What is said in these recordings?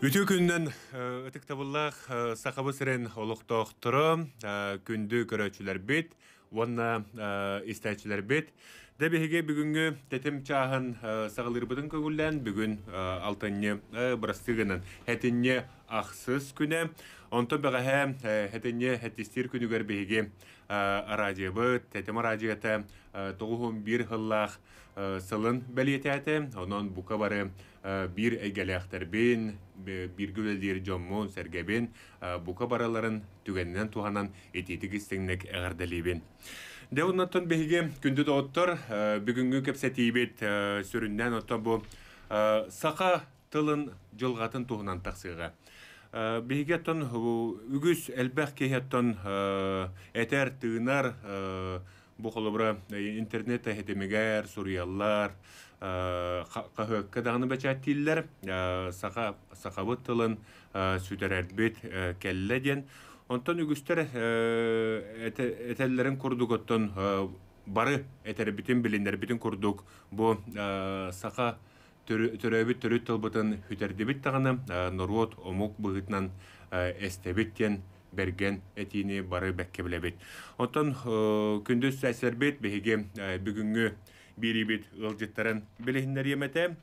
Ütü gündən ıtık tabıllaq saqabı sirен oluqtoqturu күнді көрөчүлөр бит, онна истәчүлөр бит. Дәбеге бүгүнгү тетим чахын сағылырбытын көгүллән бүгүн алтынны бырастыгынан хәтинне ақсыз күнә. Онто бәгәһә хәтинне хәтистер күнүгөр беге радиобы, тетим радиота 91 хыллах сылын бәлиетәте, онон бука бары bir egeлектербин, bir güleldir Jommon sergebin, buka baraların tügeninden tuhanan etitigi istinnek eğerdelibin. De ondan behige gündü de ottur, bugünkü kepsetibet süründen ottan bu saqa tılın jılgatın tuhunan taksıga. Behige ton ügüs elbək kehiyatton eter tığınar bu kolubra internette hedemeger, suriyallar, Qahıqqa bәчәттилләр, сақабыт тылын сүтәрәрбет кәлләден. Онтан үгістер әтәлләрін күрдік оттан бары әтәрбетін біліндер бітін күрдік. Бұ сақа түрәбет түрет тылбытын хүтәрдебет тағаны нұрот омук бұғытнан әстәбеттен берген әтіне бары бәкке біләбет. Онтан күндіз әсәрбет бәйге бүгінгі Biribit ılcıtların bilhinler yemete.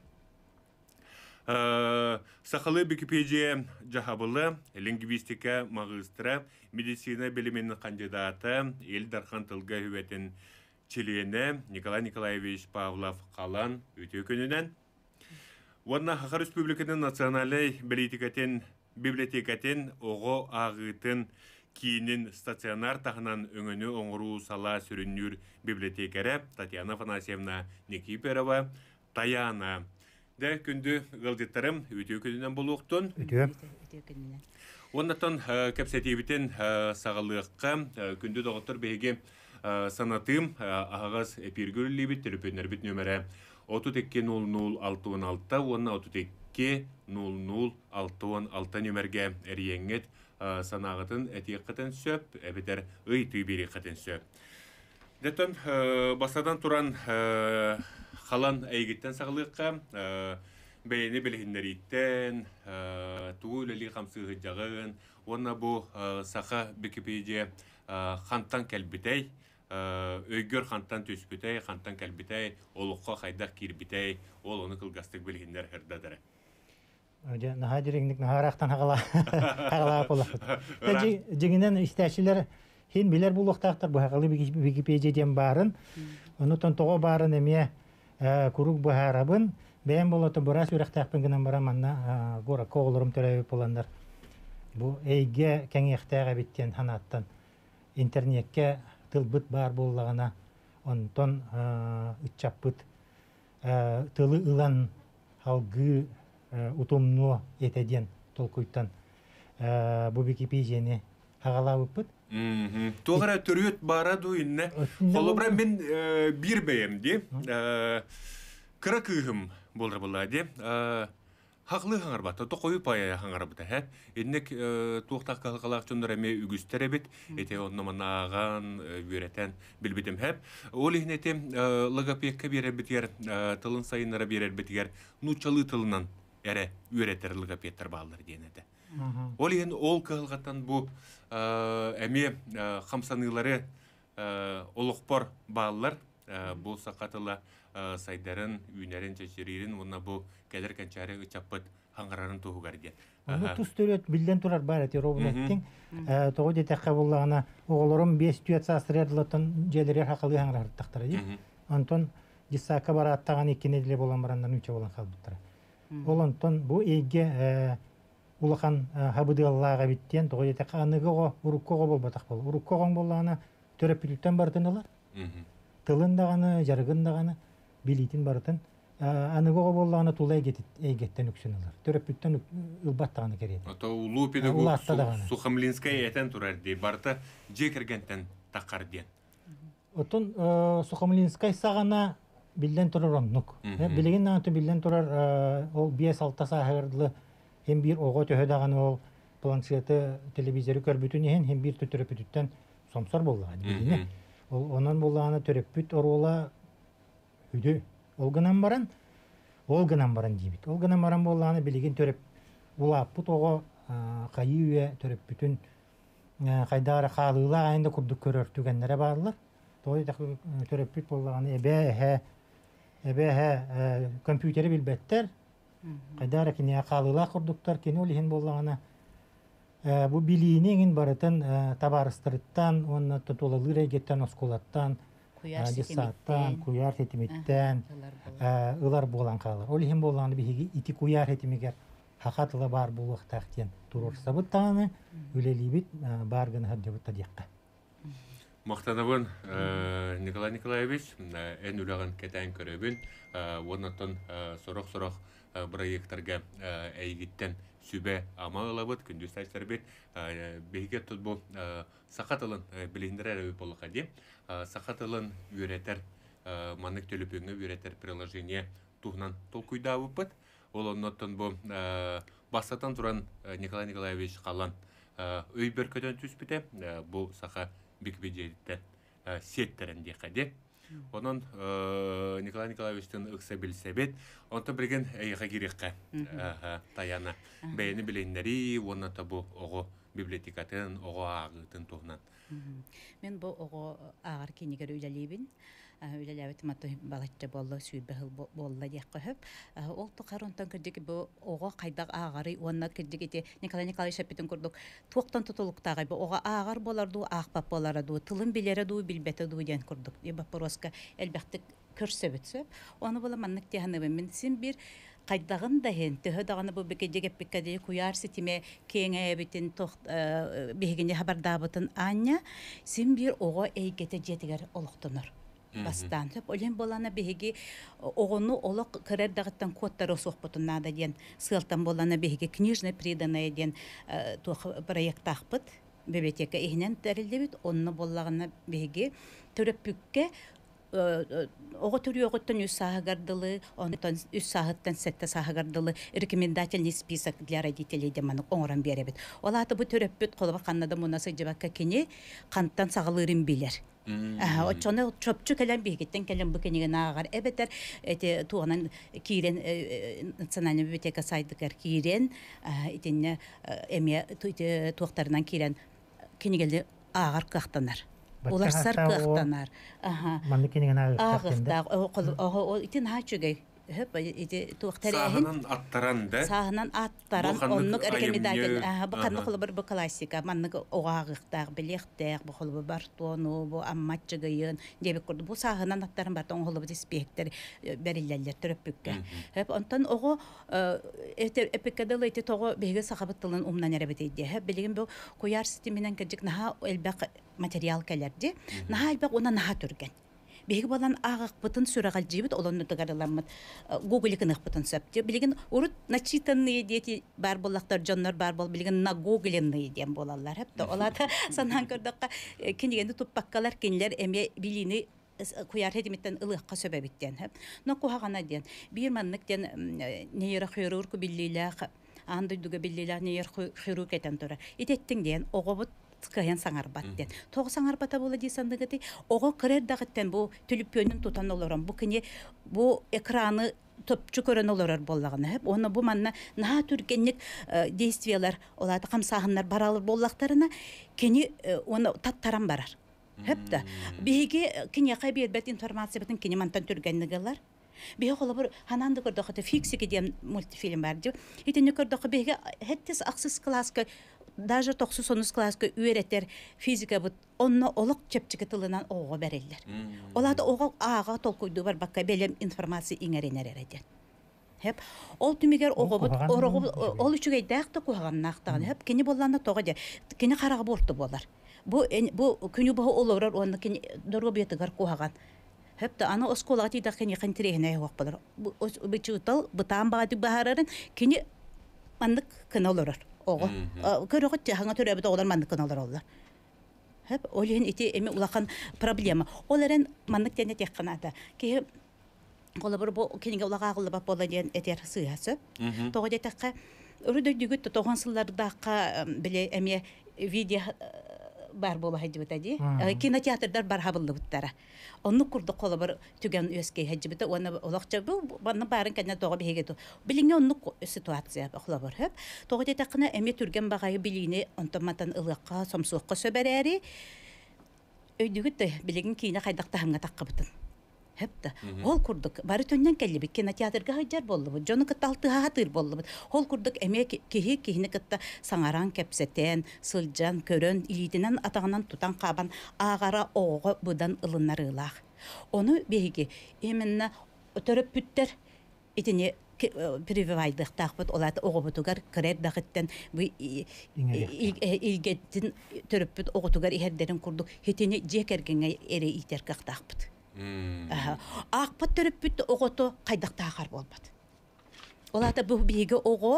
Sakalı Wikipedia jahabılı, lingvistika magistra, medisina biliminin kandidatı, Eldarхан Tılga hüvetin çiliyene Nikolay Nikolaevich Pavlov kalan ütü gününden. Onunla Haqar Respublika'nın nasyonali bibliotekatin oğu ağıtın Kiyinin stasionar tağınan öngünü oңыру sala sürünür bibliotekere Tatiana Afanasьевна Nikiperova Tayana. De kündü gıldıtlarım ütü kündünden buluqtun. Ütü kündünden. Ondan kapsativitin sağlıqqa kündü doğuttur beyge sanatım ağız epirgürlü bit telefönler bit nömere 3200-616 onunla 3200-616 nömerge eriyenget sanağıtın etiqатын söp, ebeder ıy tüyberiqатын söp. Detton basadan turan xalan əygitten sağlıqqa beyni bilhinleritten, tuğuleli qamsıgıcağın, ona bu saqa Wikipedia xantan kəlbitey, öygör xantan tösbütey, xantan kəlbitey, oluqqa xaydaq kirbitey, ol onu kılgastık bilhinler hırdadır. Naha direnglik naharaqtan haqala bolaq. Jiginen istäçiler hin biler buluqtaqtar bu haqalı Wikipedia'dan barın. Onu togo barın eme kuruk bu harabın. Ben bolata boras üraqtaqpın gınan baramanna gora qoğulurum töləbip olanlar. Bu eyge kengextəğə bitten hanattan internetke tılbıt bar bollağına onton ütçapbıt tılı ılan halgı utumnu etedien tolkuytan bu Wikipedia'ni haqalabıpıt. Toğara türüt bara duyunne. Holobran ben bir beyemdi. Kıra kığım bolra bolladı. Haqlı hangarbatı, toqoyu paya hangarbatı. Ennek tuğtaq qalqalaq çöndür eme ügüstere bit. Ete onnaman ağan, vüreten bilbitim hep. Ol ihnetim lagapiyekka bir erbitiyer, tılın sayınlara bir erbitiyer. Nuçalı tılınan ere üreterliğe peter bağlar diyenede. Ol yen ol kılgatan bu emi xamsanıları oluqpor bağlar bu saqatıla saydarın, ünerin, çeşiririn ona bu gelirken çare uçapıt hangararın tuğugar diyen. Onu tuz törüt bilden turar bar eti robunettin. Toğu dete qabullağına oğulurum 5 tüyet sastırıyadılatan jelirer haqalı hangarar taqtara deyip. Anton jissaka bara attağan ekin edile bolan barandan üçe bolan qalbıttara. Olonton bu eyge ulaqan habıdığallağa bitten toğu dete qanıgı urukkoğa bolbataq bol. Urukkoğan bollağına törepilükten barıtınalar. Tılın dağını, jargın dağını bilitin barıtın. Anıgıға bollağına tula eygetten üksünüler. Törepilükten ılbat dağını keredi. Ata ulu pedagog Suxamlinskaya eten turar dey. Barta jekirgenten taqar diyen. Otun Suxamlinskay sağana bilden turar onnuk. Bilegen dağıntı bilden turar ol 5-6 sağırlı hem bir oğa töhö dağını ol planşeti televizörü körbütün hem bir törepilükten somsar bollağı. Ondan bollağına törepüt oruola hüdü olgınan baran deyibit. Olgınan baran bollağına bilegen törep улаппут ого кайы төрөппүтүн кайдара хаалыла айында курдук көрөртүгеннере баалар. Той төрөппүт боллаганы эбе компьютери билбеттер. Кайдара кине хаалыла курдуктар кине олихин боллаганы бу билиинин барытын табарыстырыттан, онна тотолалыр эгеттен осколаттан, дисаттан, куяр хетимиттен, ылар болан калар. Олихин боллаганы биһиги ити куяр хетимигер хакатыла бар булуктактен турор сабыттаны үлелибит баргын хаддыбытта дикка. Мактанабын Николай Николаевич эн үлеген кетен көрөбүн оннотон сорок проекттарга эйгиттен сүбе амалабыт күндүз тайсарбет бейге tutbu сакатылын билиндирер болука ди сакатылын үйрөтер манык төлөпүнгө үйрөтер приложение тугнан толкуйдабыт ол оннотон бу басатан туран Николай Николаевич калан өй беркөдөн түспүтө бу сака бикбежеттен сеттеринде кади онон Николай Николаевичтин ыкса билсебет онто берген эйга кирекке таяна бейни билендери онато бу ого библиотекатын ого агытын тугнан мен бу ого агар кинигер үйлелибин үйлелебет маты балачча болла сүйбехил болла дияққып ол тукаронтан кирдик бу ого кайдак агары онна кирдик Николай Николаевич битин курдук туктан тутулуктагы бу ого агар боларду акпап боларду тылын билереду билбетеду ден курдук бапороска элбекте көрсөбөтсөп оны бола маннык тяны мен син бир кайдагын да хен төһө даганы бу бекедеге пиккаде куяр ситиме кеңе битин тохт бегине хабардабытын аня син бир ого эйгете жетигер олуктунор бастан төп олен болана беги огону олок кырер дагыттан коттар сохпутунна да ден сылтан болана беги книжный приданное ден тох проект тахпыт библиотека ихнен терилдебит онны боллагына беги төрөпүкке ого төрүөгөттөн үс саагардылы онтон үс саахыттан сетте саагардылы рекомендательный список для родителей деманы оңорон беребит олаты бу төрөппүт колба каннада мунасы жабакка кини канттан сагалырын билер очоны чөпчү келен бигиттен келен бу кенеген агар эбетер эти туганан кирен национальный библиотека сайдыкар кирен итинне эме туактарынан кирен кенегелди агар кактанар Олар саркақтанар. Манныкенеген агыктар. О итин хачугай. Хөп ити туактарен. Саханан аттаран да. Саханан аттаран оннук рекомендатель. Бу канны бир бу классика. Маннык огагыктар, билектер, бу холбу бартону, бу амматчыгыйын дебек курду. Бу саханан аттарын бартон холбу диспектер берилелер төрөпүккө. Хөп онтон ого эпикадалы ити того беге сахабыттылын умнан эребетейди. Хөп билген бу куяр системенен кежик наха элбак материал келерди. Наха элбак она наха түрген. Беги балан агак бытын сүрагал жибит олонну тагарыламмат Google кынык бытын сөптү. Билген урут начитанные дети бар боллактар жоннор бар бол билген на Google-ны дем болалар. Хепте олата санан көрдөккө кинигенди туппаккалар кинилер эме билини куяр хедимиттен ылыкка сөбөбиттен. Но кухагана ден бир маннык ден нейрохирург биллилер андыйдуга биллилер нейрохирург этен тура. Итеттин ден огобут каян саңарбаттен. Тоғы саңарбата бола дейсандығыды, оғы кірер дағыттен бұл түліппөнін тұтан оларан. Бұл кіне бұл экраны төпчү көрөн олар боллаганы. Оны бұл манна наға түргенлік действиялар, оларды қамсағынлар баралыр боллақтарына кені оны таттаран барар. Хепті. Бейге кіне қай бербет информация бітін кені мантан түргенлігілер. Беге қолы бір хананды көрдіқыты фиксики дем мультфильм бар деп. Етені көрдіқы беге хеттес ақсыз класска даже 90 класска үйреттер физика бут онно олық чепчігі тылынан оға бәрелер. Олады оға аға толкуйду бар баққа белем информация иңеренер әреден. Хеп, ол түмегер оға бұд, ол үшігей дәқті қуған нақтаған. Хеп, кені болланы тоға де, кені қарағы борты болар. Бұл күні бұғы олырар, оны кені дұрғы бетігар қуған. Хепті, аны осколаға тейді кені қантирегіне оқ болар. Бұчығытал, бұтан бағады бағарарын, кені мандық кіні олырар. Көрөгөт хаңа төрөбөт олар мандыкын алар олар. Хеп, олен ити эми улахан проблема. Оларен мандык дене текканада. Ки колобур бу кенге улага агылып бап бола ден этер сыясы. Тога детекка өрөдөй дүгүт тогон сыллардакка биле эми видео бар бола хаҗыбыта ди. Кинотеатрдар бар хабылды буттара. Онны курды колобар түгән өскәй хаҗыбыта, оны олакча бу баны барын кәнә тога беге ту. Билиңе онны ситуация холобар хәп. Тога дә тәкъне эме түргән багай билине онтаматан ылыкка, сомсуққа сөбәрәри. Өйдүгүт билигин кийне кайдакта ханга таккыбытын. Hepte. Hol kurduk. Bari tönden kelli bir kinoteatrga hajar bollu. Jonu kıtaltı hatır bollu. Hol kurduk emek kihini kıtta sangaran kepseten, sılcan, körön, ilidinen atağından tutan kaban ağara oğu budan ılınarılaq. Onu begi eminne töröp bütter itini privaydık taqbıt olatı oğu butugar kırer dağıtten bu ilgetin töröp büt oğu tugar iherderin kurduk. Hitini jekergenge ere iter kaq taqbıt. Ақпат төріп бүтті оғыты қайдақта ақар болмады. Олата бұл бейгі оғы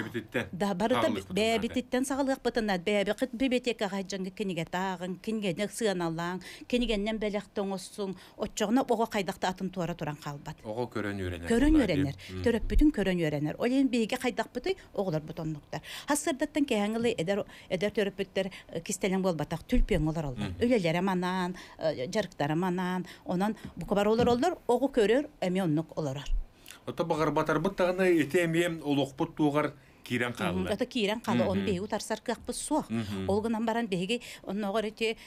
бәбітеттен сағылық бұтынады. Бәбіқіт бебетек ағай жаңғы кенеге тағын, кенегенек сығаналаң, кенегеннен бәліқтің осың, отчығына оғы қайдақта атын туара туран қалбады. Оғы көрін өренер. Көрін өренер. Төріп бүтін көрін өренер. Олен бейгі қайдақ бұты оғылар бұтонлықтар. Хасырдаттан кәңілі әдер төріп бүттер кестелен болбатақ түлпен олар олар. Өлелері манан, жарықтары манан, онан бұқыбар олар, оғы көрер, әме онлық олар. Ota bağır batar bıttağına etemeyem oluqput tuğar kiren qallı. Ata kiren qallı, onu beyi utarsar qaqpız soğuk. Olğunan baran beyi, onun oğur eti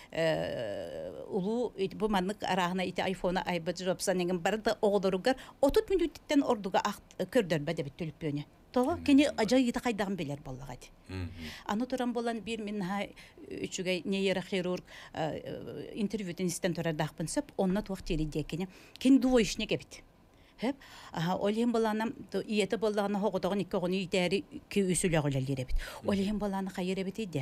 ulu, bu manlık arağına eti iPhone'a aybadı jopsan egin barı da oğulurugar 30 minutitten orduga kördör bade bit tülüp yöne. Toğa, keni acayı yita qaydağın beler bollağı edi. Anı turan bolan bir minha üçüge neyroxirurg intervyüden isten törer dağpın söp, onna tuğaq teri dekeni. Ken duvo işine gebit. Hep olhem balanam iyete balana hoqodağın iki oğunu idari ki üsüle olalere bit. Olhem balana hayır bit idi.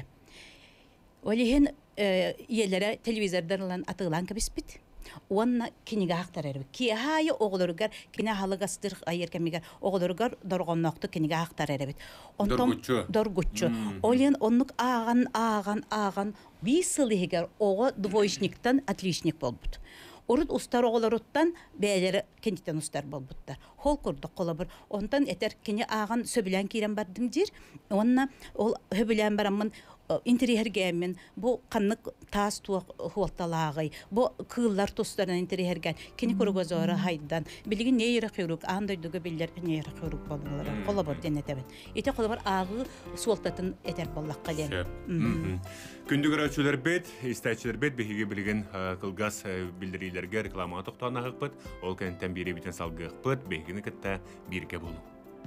Olhen yerlere televizordan olan atılan kabis bit. Onna kiniga haqtarar bit. Ki hayı oğulurgar kine halıgastır ayır kemigar oğulurgar dorgonnoqtu kiniga haqtarar bit. Dorgutçu. Olhen onnuk ağan bir sılıhigar oğu dvoyşniktan atlişnik bolbut. Orut ustar oğlaruttan beyleri kendiden ustar bolbuttar. Hol kurduk kolabır. Ondan eter kene ağan söbülen kiren bardım dir. Onna ol höbülen baramın interihergemin bu kanlık tas tuğ huoltalağay. Bu kığıllar toslarından interihergen. Kene kurugozora haydan. Bilgin neyre kıyruk. Andaydığı biller neyre kıyruk bolmaları. Kolabır denetebet. Ete kolabır ağı suoltatın eter bollakka den. Kündügür ölçüler bet, istaçılar bet, behige bilgin kılgaz bildirilerge reklama toqtana hıqpıt, ol kenten biri biten salgı hıqpıt, behigini kıtta birge bulu.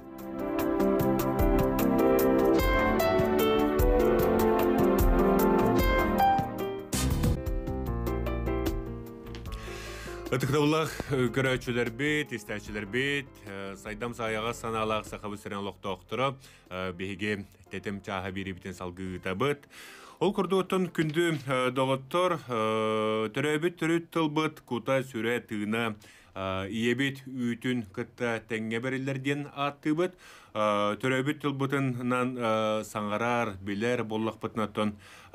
Atıqdavullah görəçülər bet, istaçılar bet, saydam sayağa sanalaq saxabı sürən loqta oqturu, behige tetem çaha biri biten salgı tabıt. Ol kurduğutun kündü doğuttur, türöbüt türüt tılbıt, kuta süre tığına, iyebit ütün kıtta tenge berillerden attıbıt, türöbüt tılbıtından sangarar, biler, bollak bıtnatın,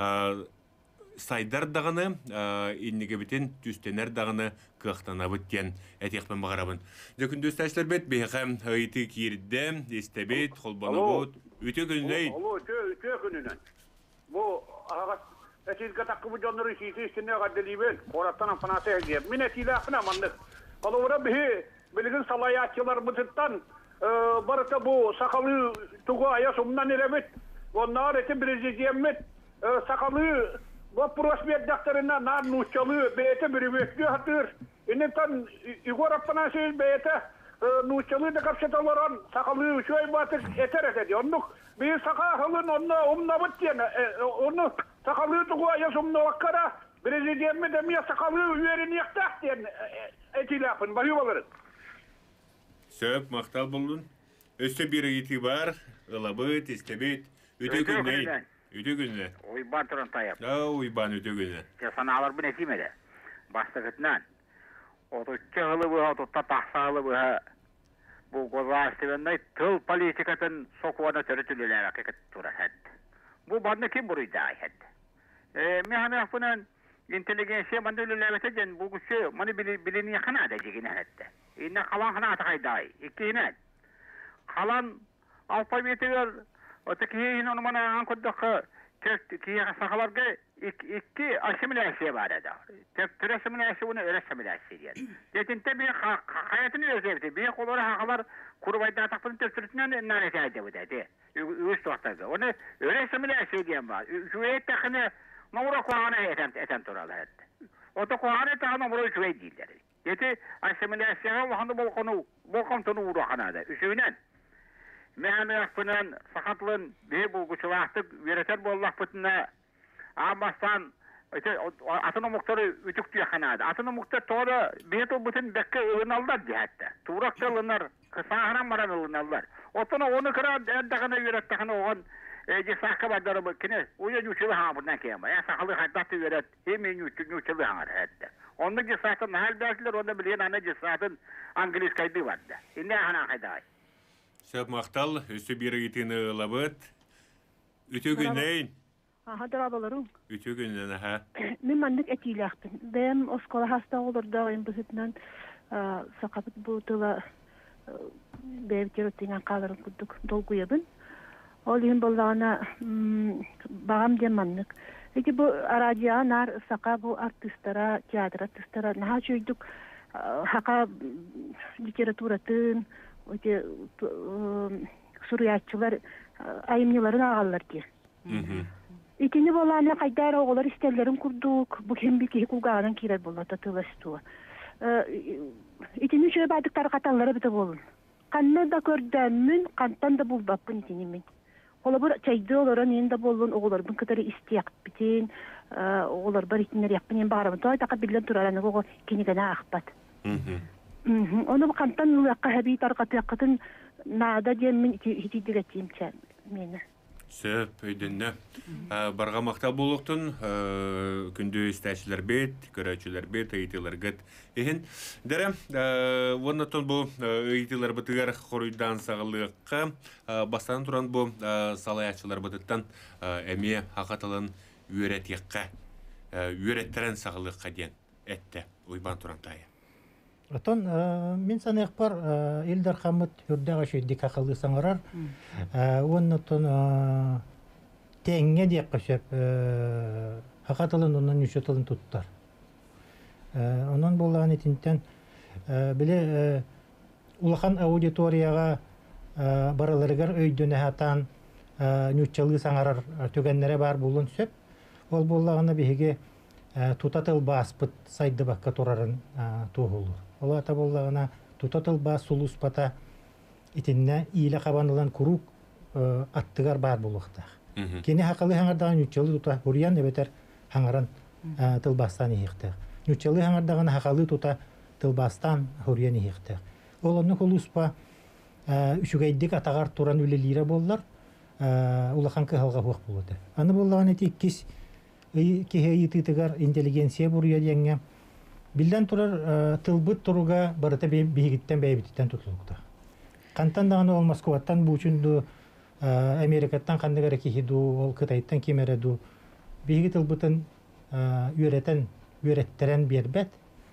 saydar dağını, innige bitin tüstener dağını kıqtana bitten etiyakmen bağırabın. Dökündü üstəşlər bet, beyxəm, hıytı kirdi, istebit, xolbana bud, ütü gününeyin. Alo, ütü gününen. Bu ağaç etilge takı bu canları şiisi üstünde kaddeliyben. Korattan afanası hergeyem. Min etiyle akına manlık. Kalıvıra bihi bilgin salayatçılar bıtıttan barıta bu sakalı tuğu ayasımdan erebit. Onlar eti biriciyemmet sakalı bu prosbiyet daktarına nar nuçalı beyete biribekli hatır. İnnetan Igor afanası beyete nuçalı da kapsataların sakalı şöyle batık eter etedi. Onluk bir sakalın onunla umnabıt diyene, onu sakalı tuğu yazımda vakkara, birisi demiye sakalı üyerini yaktak diyen etiyle yapın, bayıvaların. Söp, maktal buldun. Öste bir itibar, ılabıt, istebit, öte günleyin. Öte günle. Uyban turun tayap. Uyban öte günle. Sana alır bu nesimede. Başlıkıtından. Otutçu hılı bu, otutta tahsa hılı bu. Bu gozağıştığında tıl politikatın sokuğuna törütülüler hakikat turasat. Bu bana kim buruydu ayet? Mehane yapınan inteligensiya mandülüler etecen bu güçü mani bilini yakın edeceğine hatta. İnne kalan hana atakayday. İktiğine. Kalan alfabetiler öteki hin onu bana ankuddak kiye sakalar ki iki asimülasyon var da. Tür asimülasyonu öyle asimülasyon yani. Dedinte bir hayatını özledi. Bir kolları hakalar kurbayda takpın tüftürtünden nanesi bu dedi. Üst vaktada. Onu öyle asimülasyon diyen var. Şüveyet takını Mavra kuağına eten turalar. O da kuağına takına mavra şüveyet değiller. Dedi asimülasyona vahandı bolkon tonu uğru kanada. Üsünen. Mehamiyakpınan sakatlığın bir bulguçulahtık vereter bollak pıtına Abbastan atını muhtarı ütük diye kanadı. Atını muhtar toğda bir to bütün bekke ılınallar diye hatta. Tuğrakta ılınlar, kısahanan maran ılınallar. Otuna onu kıra erdakına yüret takına oğan cisakka bardarı bakine uya nüçülü hağa bundan kıyama. Ya sakalı haddatı yüret hemen nüçülü hağa hatta. Onda cisakın hal dertler onda bileyen ana cisakın İngiliz kaydı vardı. Şimdi hana kayday. Söp maqtal, üstü bir itini ılabıt. Ütü günleyin. Hadır abalarım. Ütü günleyin ha. Men mandık etiylaqtın. Ben oskola hasta olurda en bızıtından sakapıt bu tıla bevker ötingen kalırım kudduk dolguyabın. Olayım bollağına bağam demanlık. Peki bu araciya nar saka bu artistlara, tiyatr artistlara naha çöydük haka literaturatın, suriyatçılar, ayımlıların ağallar ki. İkinci bolağına kaydar oğullar isterlerin kurduk. Bu kim bir ki kulgağının kirer bolla tatılıştı. İkinci şöyle baydıkları katallara bide bolun. Kanna da gördüğümün, kantan da bulbapın itinimin. Ola bir çaydı olara neyin de bolun oğullar. Bu kadarı isteyak bitin. Oğullar bar itinler yapın en bağırımı. Doğa da kabilden turaranı oğul kinigana akbat. Onu bu kantan uyakka hebi tarqatı yakıtın nada diyemin iti diretiyim çen meni. Söp öydünne. Barga maqtal buluqtun, күндү istәчилер бет, көрәчилер бет, ыйтылар гыт. Ehин, дәрем, воннатон бу ыйтылар бытыгар хоруйдан сағылыққа, бастан туран бу салаячылар бытыттан әме хақатылын үйретекқа, үйреттерен сағылыққа ден әтті, уйбан туран тайы. Отон мен санайық бар Илдар Хамыт үрдәға шүйдік ақылы саңырар. Оннотон тәңге дейік қашып хақатылын онын үшетілін тұттар. Онын болған етінтен біле улахан аудиторияға бараларығар өйдіні хатан нүтчілі саңырар төгенлері бар болын сөп. Ол болғаны бейге тутатыл баспыт сайды баққа тұрарын туғылыр. Ола ата болғана тутатыл бас сулус пата итинне ийле қабанылан күрук аттыгар бар болуқтақ. Кені хақылы хаңардаған нүтчілі тута хуриян әбетер хаңаран тылбастан иіқтақ. Нүтчілі хаңардаған хақылы тута тылбастан хуриян иіқтақ. Оланы құлуспа үшігайдік атағар туран үлелері боллар улахан кығалға хуақ болады. Аны болған еті иккіз кихеyi тытыгар интеллигенция буруя деңге билден турар тылбыт туруга барыта бигиттен бейбиттен тутулукта. Кантан даганы ол Москваттан буучунду Америкаттан кандыгара кихиду ол Кытайттан кемереду биги тылбытын үйреттерен бербет.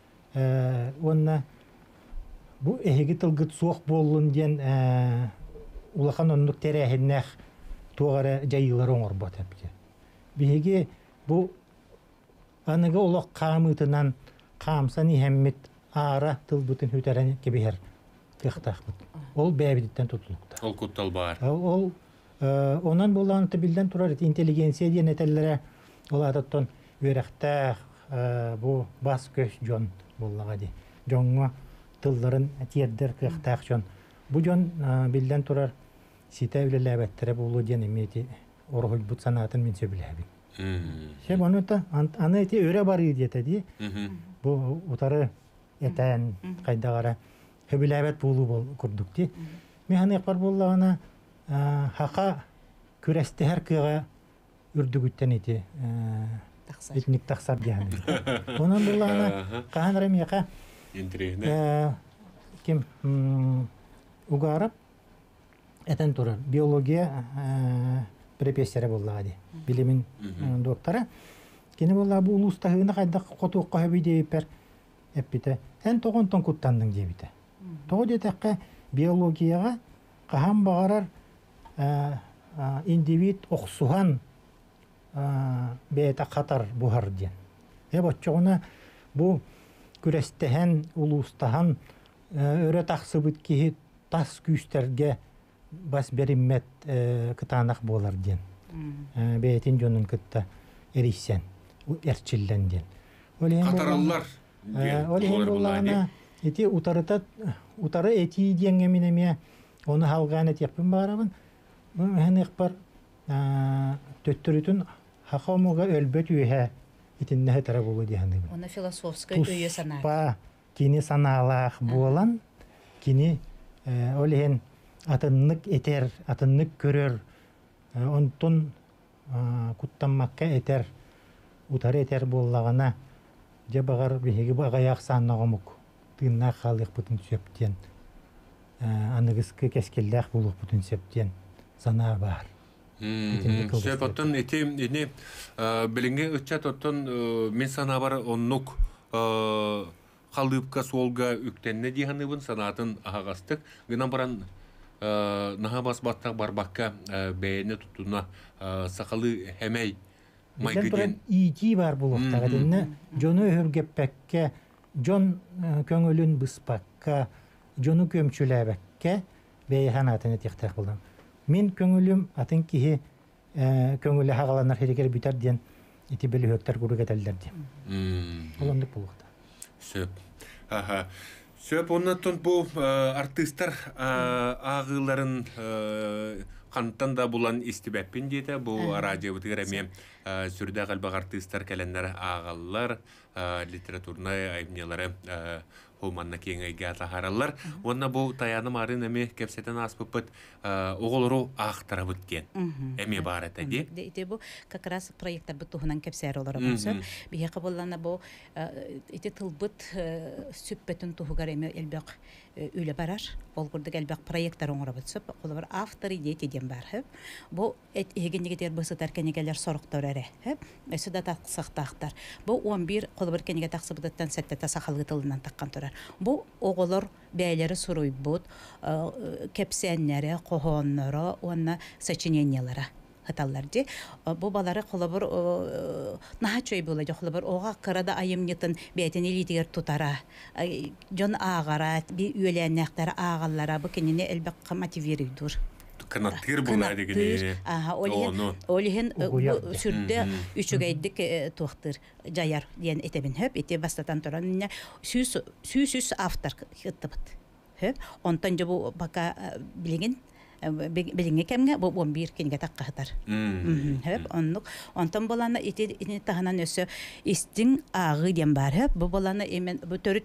Онна бу эһиги тылгыт суох боллун ден улахан оннук терехиннех тугара жайылар оңорбот эпке. Биги bu anıga olaq qamıtından qamsan ihemmit ara tılbıtın hüteren kebiher kıhtaqbıt. Ol bäbiditten tutulukta. Ol kuttal bar. Ol onan bolan tabilden turar intelligensiya diyen etellere oladatton örekta bu bas köş jon bollaga di. Jonga tılların tiyerder kıhtaq jon. Bu jon bilden turar site ülelebettere bulu diyen emeti orhul but sanatın min söbülebin. Şey onu da ana eti öyle barı diyete diye. Bu utarı eten kaydagara höbülebet bulu bol kurduk diye. Mehane yapar bollağına haka küreste her kığa ürdügütten eti etnik taksar yani. Onun bollağına kahan remiyaka kim ugarap eten turar. Biyologiya prepestere bollağı diye. Bilimin doktora. Kene bolla bu ulus tahına kayda qotuqqa höbide per epite. En toğon ton kuttandın debite. Toğu detekka biyologiyaga qahan bağarar individ oqsuhan бейта қатар бұхар ден. Бочоғына бұл күрестеген, улустахан өрі тақсы бүткейі тас күйістерге бас беріммет кытанақ болар ден. Бейтін жонын кытта ерейсен, әрчілден ден. Қатаралар. Олеген болағына еті утары әті ден емінеме оны халған әтекпін бағарабын. Бұл бар төттірітін хақамуға өлбөт үйе итинне хетара болу дияны. Оны философская үйе санаа. Туспа кини санаалаах болан, кини олеген атыннык этер, атыннык көрөр, онтун куттаммакка этер, утары этер боллагана, же багар бихиги багаяк саннагамук, тыынна халык бутун сөптен, аныгыскы кескелдах болук бутун сөптен санаа бар. Сөп оттон эти билинге ычат оттон мен санаа бар оннук халыпка солга үктенне диханыбын санатын агастык гынан баран нахабас баттак барбакка бээне тутуна сакалы хемей майгыден ити бар булуктага денне жону өргеппекке жон көңүлүн быспакка жону көмчүлөбекке бейханатын этихтер булдым. Мен көңүлүм атын кихи көңүлү хагаланар херекер бүтер ден ити бели хөктөр күрүгетелдер ди. Олондук булукта. Сөп. Сөп оннан бу артисттар агыларын кантан да булан истибеппин дейте. Бу радио бутыгереме сүрдө калбак артисттар келенлер агаллар, литературный айымнелары Хоманна кеңейге атахаралар. Онна бу таяны марын эме кепсетен аспыппыт оголору ақтара бүткен. Эме бар это де? Ите бу как раз проекттар бутуһунан кепсер олар болса. Бие кабыллана бу ите тылбыт сүппетин туһугар эме элбек үйле барар. Ол курдук элбек проекттар оңора бүтсөп, олар автор идея деген бар. Бу эгенегетер бысытар кенегелер сороктор эре. Эсүдө таксактактар. Бу 11 колбар кенеге таксыбыттан сеттете сахалгы тылынан таккан турар. Бу оголор бәйләре суруйбут, кепсеннәре, кохоннары, онна сочинениялары хаталлар ди. Бу балары колобор нахачой була, колобор ога кырада айымнытын бәйтен элитигер тутара. Жон агара, би үеләннәктәр агаллара бу кенене элбек мотивируйдур. Канаттыр була дегене. Олиһен сүрдө үчүгәйдик тохтыр жаяр диен этебин хөп эте бастатан туран сүз автор кыттыбыт. Хөп онтан жобу бака билинге кемге бу 11 кенге таккатар. Хөп оннук онтан боланы эте таханан өсө истин агы ден бар хөп бу боланы эмен бу төрүт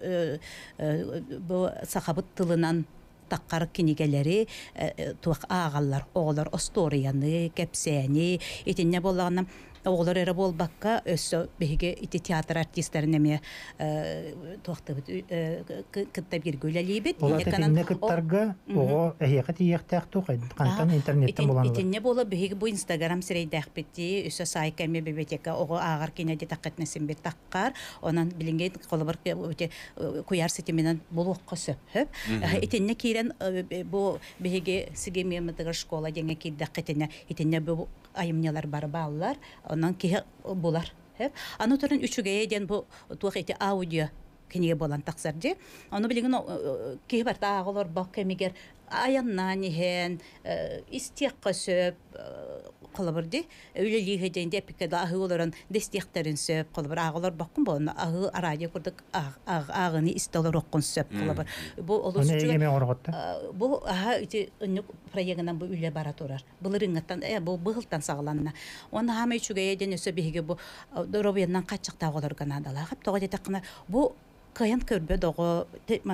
бу сахабыт тылынан таккар кинигелери туак агаллар оголор осторияны кепсени этинне болганам оголор эре болбакка өссө беге ити театр артистлерин эме туакты кытта биргөлелибит эканан кыттарга ого эхиякат иектакту кантан интернеттен болган этинне боло беге бу инстаграм сирейдахпити өссө сайка эме библиотека ого агар кинеде таккатнесин бир таккар онан билинген колобор куяр сетименен болукка сөп этинне кирен бу беге сигемемдер школа деңе киддакетене этинне бу айымнялар бар баллар онан ки булар хеп аны турын үчүгө ден бу туак эти аудио кинеге болан таксар ди аны билген ки бар тагылар бак кемигер аяннан хен истекка сөп колобор ди үлелиге денде пикада агыларын дестектерин сөп колобор агалар баккын бу агы радио курдук агыны исталар оккун сөп колобор бу олусучу бу ити өнүк проектынан бу үле бара турар булырыңаттан бу быгылтан сагланна оны хаме үчүгө ден өсө биге бу доробияндан качыкта агалар канадалар хап тога детекна бу каян көрбө дого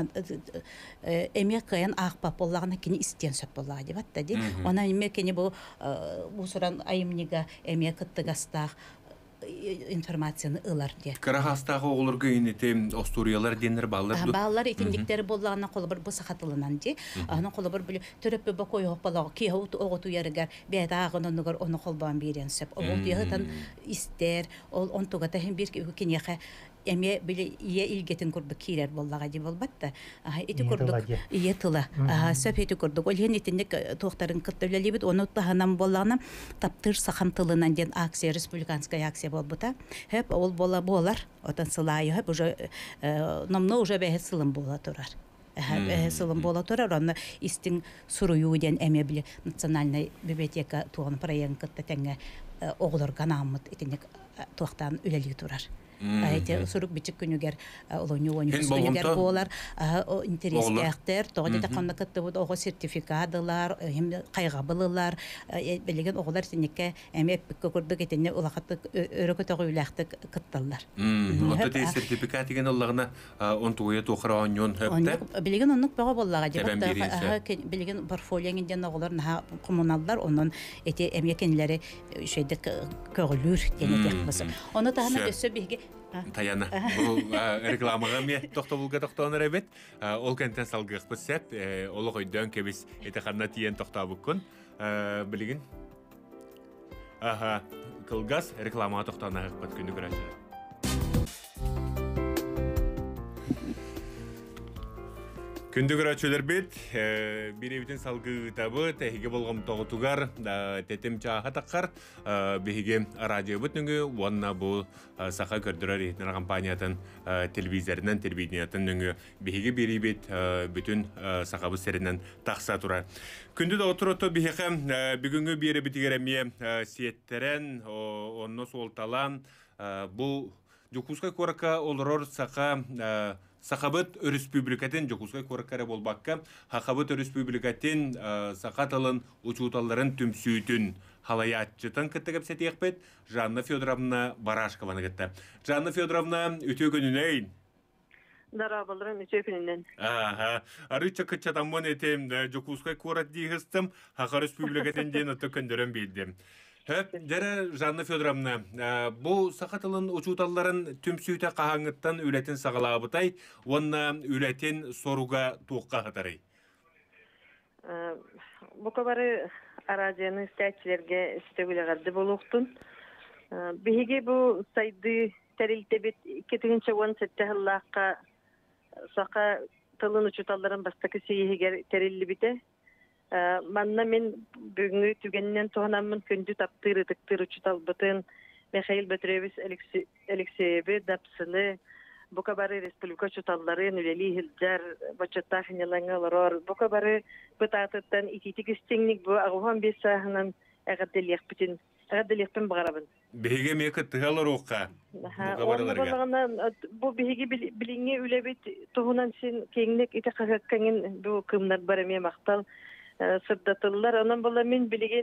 эме каян акпап боллагына кини истен сөп боллага деп атты ди. Она эме кини бу суран айымнига эме кыттыгастак информацияны ылар де. Карахастағы оларға инеті остуриялар денер баллар. Баллар итиндиктери боллағына қолы бір бұсы қатылынан де. Аны қолы бір білі түріппі бұ қой оқпалағы ки оғыту ярыгар бәйді ағын онығыр оны қолбан берен сөп. Ол дейғытан истер, ол он туғата хем бір кенеқі эме биле ие илгетин курдук кирер боллага ди болбатта. Эти курдук ие тыла. Сөп курдук. Ол хен итинник тоқтарын кыттылалибит, оны таханам боллагына таптыр сахан тылынан ден акция, республиканская акция болбута. Хеп ол болар, отан сылайы, хеп уже намно уже бәһе сылым бола турар. Сылым бола турар, оны истин суруyu ден эме биле национальный библиотека туган проект кытта теңе оғлар ганамыт итинник тоқтан үлелиги турар. Эти сурук бичик күнүгер олоню күнүгер болар интереске актер тогда таканда кытты бу ого сертификадылар кайга былылар билеген оголар синекке эмеп көрдүк этене улакатты өрөкө тогу үлакты кытталар. Отты сертификат деген аллагына он туя тохра оньон хепте. Билеген онук бага боллага деп билеген портфолиоң ден оголар коммуналдар онун эти эмекенлери шейдек көгүлүр денетек баса. Оны тахана өсө биге Таяна, бұл рекламаға ме тоқтабылға тоқтауыныр әбет. Ол кәнттен салғық біз сәп, олы қойдан кебіз еті қанна тиен тоқтабық күн. Білігін? Қылғас рекламаға тоқтауына ғықпат күнді көрәші. Күнді көрәтшілер бет, бір евітін салғы табы, тәхеге болғым тоғытуғар, тәтім чаға таққар, бігеге радио бұтныңы, онына бұл сақа көрдірер етінер компаниятын телевизорынан, телевидениятын нүңі бігеге бір евет бүтін сақа бұл сәрінен тақса тұра. Күнді да отырыты бігеге бүгінгі бір евітігер әме сиеттерен, онны солталан, бұл Жокускай коракка олорор Сақабыт республикатын Жокускай кораккары болбаққа, Хақабыт республикатын сақаталын учуталарын түмсүйтін халаятчытын кіттігіп сәтек бет Жанна Федоровна Барашкованы кітті. Жанна Федоровна үте күнінен? Дара балырын үте күнінен. Арыча кітчатамын етем Жокускай корат дейгістім, Хақа республикатын ден ұтты күндерін бейдім. Дәрі Жанна Федоровна, бұл сақатылын ұчуталарын түмсүйті қағаңыттан үләтін сағалабытай, онна үләтін соруға туыққа қатарай? Бұл қабары арадияның стәтчілерге істегілі болуқтын. Бігеге бұл сайды тәрілтебет 2010 сәттіғыллаққа сақа тылын ұчуталарын бастақы сейігер тәрілі біте. Манна мен бүгінгі түгеннен тоғанамын күнді таптыры тықтыры учуталбытын Михаил Бетревич Алексееві дапсылы бұқа бары республика учуталлары нүлелі хилджар бачатта хынялаңылар бұқа бары бұтатыттан ититік істеңнік бұл ағуған бес сағынан әғадделияқпін бағарабын. Беге мекі тұғалар оққа? Бұл беге біліңе үләбет тұғынан сен кеңнік еті қағаққанын бұл кымнар бараме мақтал сырдатылар. Онан бола мен білеген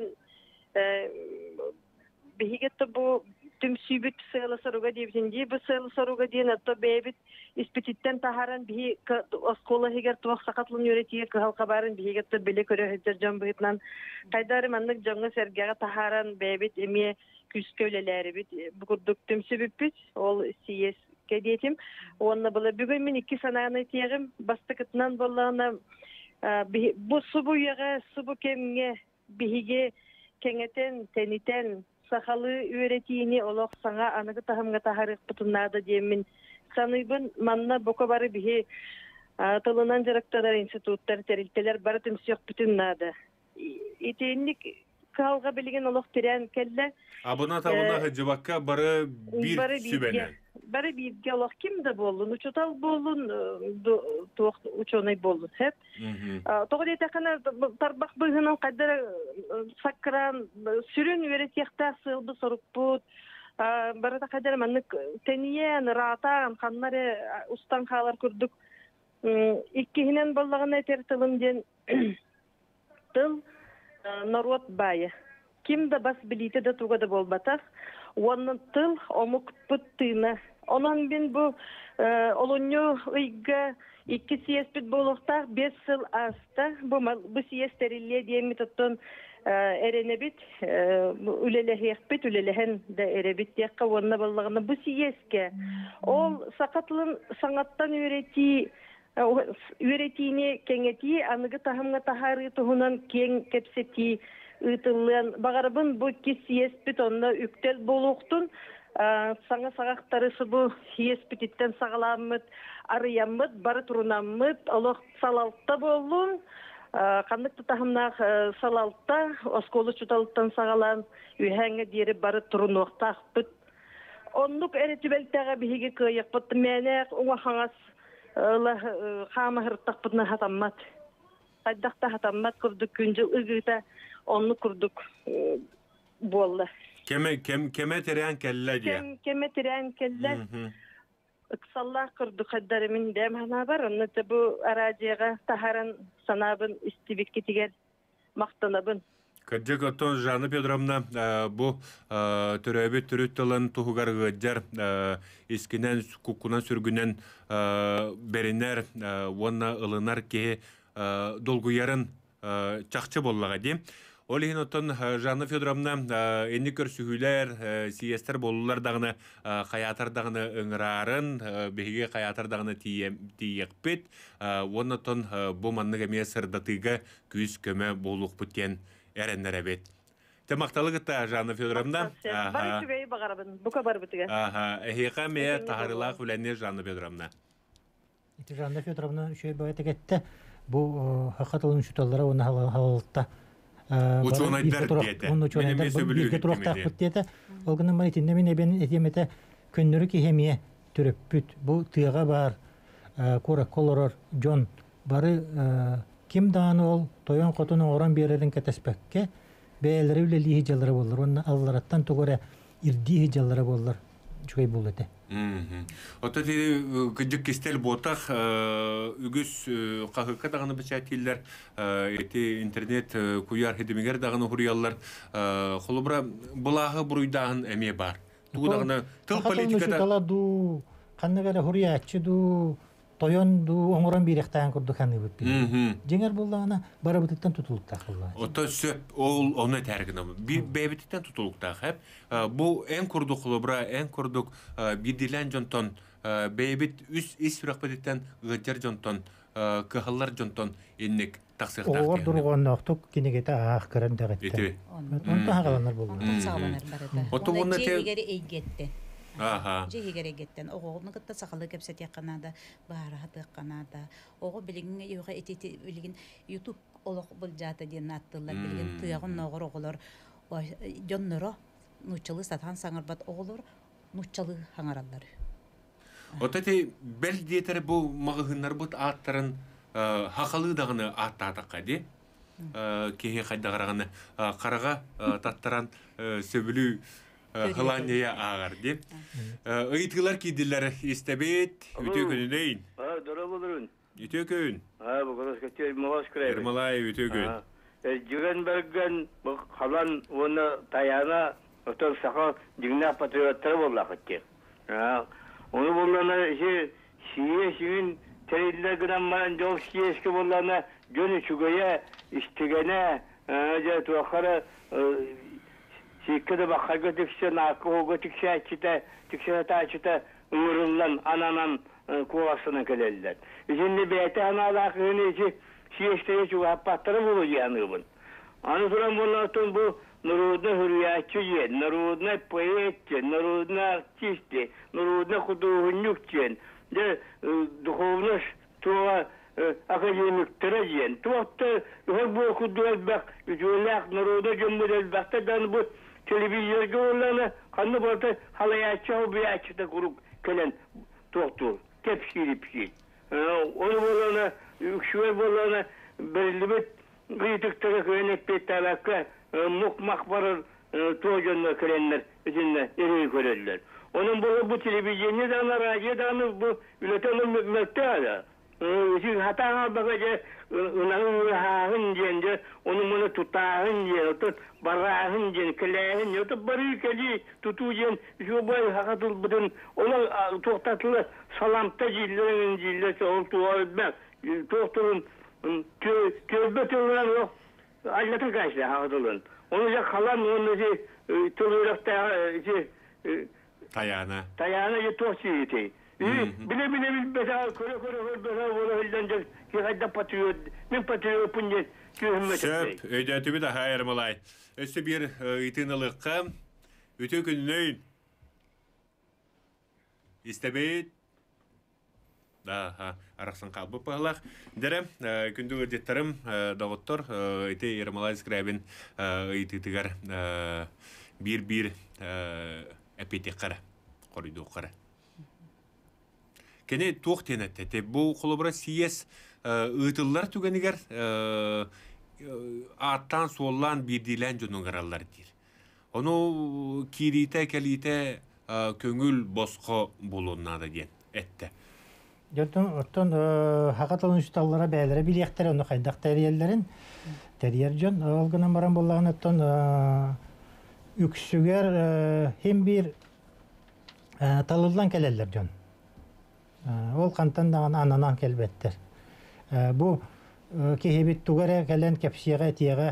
бігетті бұл түмсүйбіт сыйлы саруға дейбісінде, бұл сыйлы саруға дейін атта бәйбіт испетиттен тахаран бігі оскола хегер туақ сақатлын өретіге кығалқа барын бігетті біле көрі хүджер жан бұғытнан. Қайдары маннық жаңғы сәргеға тахаран бәйбіт әме күскі өлелері біт. Бұқырдық түмсүйбіт біт, ол сиес кәдетім. Онына бола бүгін мен 2 санағына тегім, бастықытынан болағына bu subu yağa, subu kemge, bihige, kengeten, teniten, sakalı öğretiyini olaq sana anıgı tahımga taharıq butunlarda diyemin. Sanıybın manna boka barı bihi tılınan jaraqtadar institutlar, terilteler barı tümsüyok butunlarda. İteyinlik kalga bilgen olaq tiren kelle. Abuna tabuna hıcıbakka barı bir sübene. Bari bir diyalog kimde bolun, uçutal bolun, uçonay bolun hep. Toğda etekana tarbaq bığının kadar sakran, sürün öğretiyakta sığıldı sorukput. Barada kadar manık teniyen, ratan, kanları ustan kalar kurduk. İkkihinen bollağına eter tılım den tıl narot bayı. Kimde bas bilite de tuğda da bolbataq. Onun tıl omuk pıttığına. Onun ben bu olunyu ıyga 2 siyespit boluqtaq 5 yıl asta. Bu siyesterilliye diyemi tuttun Erenebit, ülelehiyekbit, ülelehen de erebit diyekka onunla ballağına bu siyeske. Ol sakatlın sanattan ürettiğini kengeti, anıgı tahımga taharı tuhunan ken kepseti ıtılığın. Bağırabın bu ki siyespit onunla üktel boluktun. Sana sağaktarısı bu siyespititten sağlamıt, arıyamıt, barı turunamıt, oluk salaltta bolun. Kandık tutahımnaq salalta, oskolu çutalıttan sağalan ühenge deri barı turunuqtaq. Onluk eretübeltağa bihigi kıyık bıttı menek, ona hangas xama hırttaq bıtına hatammat. Qaydaqta hatammat kurduk, güncül ıgıta onluk kurduk bolla. Keme tereyan kelle diye. Keme tereyan kelle. Iksallah kurduk haddarimin dem hana var. Onu da bu araciyaga taharan sanabın istibikki tiger maqtanabın. Kajak oton Жанна Федоровна bu töröbü türüttülün tuhugar gıccar eskinen kukunan sürgünen beriner vonna ılınar ki dolguyarın çakçı bollağa diyeyim. Olihin oton Жанна Федоровна enni körsühüler siyester bollular dağını kayatar dağını ıngırarın behige kayatar dağını tiyekpet vonna oton bu manlık emeye sırdatıga küs köme bolluk bütken erenler evet. Temaqtalı gıtta Жанна Федоровна. Barı tübeyi bağırabın. Buka barı bütüge. Ehika meye taharılaq ülenler Жанна Федоровна. Жанна Федоровна şöyle böyle tekette bu hakikaten şutallara onu halaltta. Uçuğuna eder diyete. Onun uçuğuna eder. Bir de durak takpıt diyete. Olgunun bana itinde min ebenin etiyemete könnürü ki hemiye türüppüt. Bu tığağa var. Kurak koloror. John. Barı kim dağını ol. Toyon kotunu oran bir yerin ketespekke. Beyleri bile lihi jalları bollar. Onun allarattan togora irdi hijalları bollar. Çoğu bulete. Ota dedi gıcık kistel botak ügüs kahıka dağını bıçatiller eti internet kuyar hedimiger dağını huriyallar kolubra bulağı buruyduğun emeye var. Tuğu dağını tıl politikada Hakikaten du kanne gele huriyatçı du toyon du onuran bir ektayan kurdu kanne bit. Jenger bullağına bara bıtıktan tutulup takıllar. Ota söp onu tergin ama bir bebetitten tutulup tak hep bu en kurduk kolubra en kurduk bir dilen jonton bebet üst isfiraqbetitten gıcar jonton kıhallar jonton innek taksıqtaq. Oğur durğan noktuk kinegete ağ kıran dağıttı. Eti. Ondan haqalanlar buldu. Sağlanır barada. Ota Ona onu te cehigeri eygetti. aha. Cehigeri eygetten. Oğulunu gıtta sakalı kepset yakınada, bahara hatı kanada. Oğul bilgin yuha eti bilgin YouTube oluk bulcata diye attılar. Bilgin tığın oğur oğulur. Jonnoro nuçalı satan sanırbat oğulur. Nuçalı hangarallar. Ota te bel diyetere bu mağıhınlar bu atların haqalı dağını attadaq di. Kehe qaydağarağını qarağa tattaran söbülü Hılanye'ye ağır di. Ayıtgılar ki diller istebet ütükünün deyin. Dora bulurun. Ütükün. Bu kadar kötü mağaz kırayım. Ermalay ütükün. Jügen bergen bu kalan onu tayana otur sakal dünya patriotları bollak etti. Onu bollana şiyeşinin teriller gıdan varan yol şiyeşki bollana gönü çugaya istigene tuakara şikkede bakar götükse nakı götükse açıta umurundan ananan kovasına gelirler. Şimdi beyte analakını şiyeşteye çok hapatları bulacağını. Anı sonra bu народный hürriyatçı, народный поэт, народный артист, народный художник, de духовный tuğa akademiklere diyen. Tuğatta bu okudu elbak, ütüylak, naroda cümbür elbakta dan bu televizyonda olanı kanı burada halayatçı, hobiyatçı da kurup gelen doktor. Tepsiri pişir. Onu bolana, ükşüve bolana belli bir gıydıkları köynek bir talakka mukmak varır tuğacınlar kölenler içinde eriyi körediler. Onun bu televizyonu da radyoda bu ülkenin mekteği. Şimdi hata bakınca onun hahın diyince onun bunu tutahın diye otur barahın diye kelehin diye otur barı keli tutuyen şu boy hakatıl bütün ona toktatılı salamta cillerin cillesi oltu olmak doktorun köbet olan o Allatın kaçtı hağdılın. Onu da kalan onu da tırırakta Tayana. Tayana ya tohçiyeti. Bile mesela kore mesela ola hilden ki hayda patriot min patriot punje ki himmet Söp, ödetimi de hayır malay. Öste bir itinalıkka, öte günlüğün. İstebeyit. Daha araqsan qalbı pahlaq. Derem, kündü ödetlerim, doktor, ite Yermalay Skrabin, ititigar bir epitekara, koridu qara. Kene tuq tenette, bu kolobra siyes ıtıllar tüganigar, attan sollan bir dilen jonungarallar dir. Onu kirite kelite köngül bosqo bulunna da diyen ette. Жотон хакаталын үсталлара бәйләре билектер оны кайдак тәрияләрен тәрияр жон алгынан баран боллаган оттон үксүгер һәм бир талылдан келелер жон. Ол кантан даган ананан келбеттер. Бу кехебит тугаре келен кепсиягә тиягә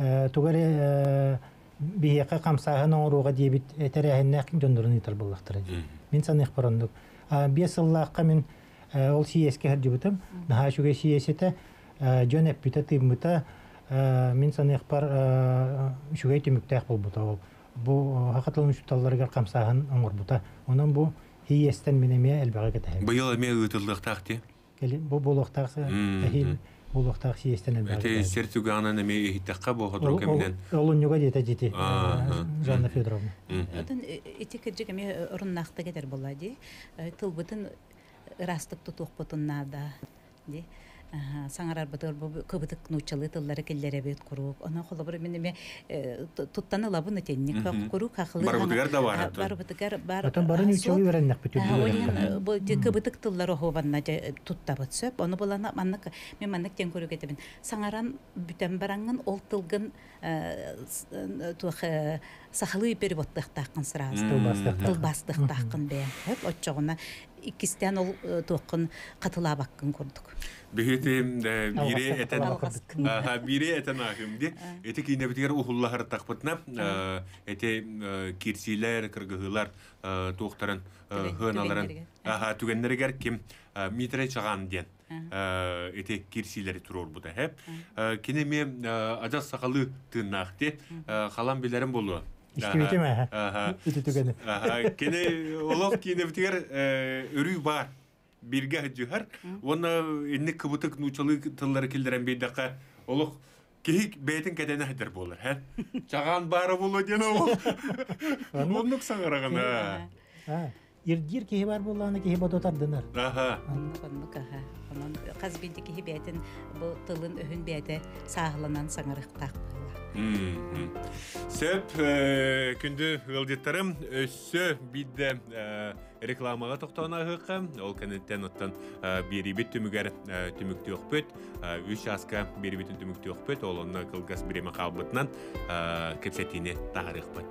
тугаре бияка камсаһын оңруга дибит этерәһеннәк жондурын итер буллактыр. Мин санык барындык. Бесыллакка мин ол сиеске хәрҗибетем. Наһа шуга сиесете жон эппите тиммита мин санык бар шуга тимиктәк булбыта ол. Бу хакатылын шуталларга камсаһын оңрбута. Онан бу сиестен минеме элбәгә китә. Быел эме ытылдык такты. Бу булыктаксы әһил булыктак сиестен элбәгә. Эте сертугана неме иттәккә бу хатыр кемнән. Олун юга дите жити. Жанна Федоровна. Атын этикеджеге ме урыннакта кетер булады. Тылбытын растык тутук бутуннада ди. Саңарар бутыр бу кыбытык нучалы тыллары келлере бет куруп. Ана холобыр менеме туттаны лабын тенник куруп хахлы. Барбытыгар да бар. Барбытыгар бар. Атын барын үчөй вереннек бит. Олин бу кыбытык тыллары хованна туттабыт сөп. Аны булана маннык мен маннык тен көрүп кетебин. Саңаран бүтән бараңын ол тылгын тух сахлы переводтык такын сразу. Тылбастык такын бе. Хөп оччогуна икистен ол тоқын қатыла баққын көрдік. Бехете бире этен ахымди. Эте кине битер ухуллахар тақпытна. Эте кирсилер, кыргыгылар тоқтарын хыналарын түгеннергер ким митре чаган ден. Эте кирсилери турор буда хеп. Кине ме ажас сакалы тыннакты халам билерим болу. İşte mi? İti tükeni. Kene olak kine bitiger örü var. Birge cüher. Ona inni kıbıtık nuçalı tılları kildiren bir dakika olak kehik beytin kedene heder bolur. Çağan barı bolu dene ol. Onluk sağırağın. Ирдир кеһи бар булланы кеһи бодотар дынар. Оннук аха. Онон казбинди кеһи бетин бу тылын өһүн бете сагланан саңырыктак була. Сөп күндү ылдеттарым өссө бидде рекламага токтоона хыкка. Ол кенеттен оттон берибит түмүгер түмүктү окпөт. 3 аска берибитин түмүктү окпөт. Ол онна кылгас биреме калбытынан кепсетине таарыкпыт.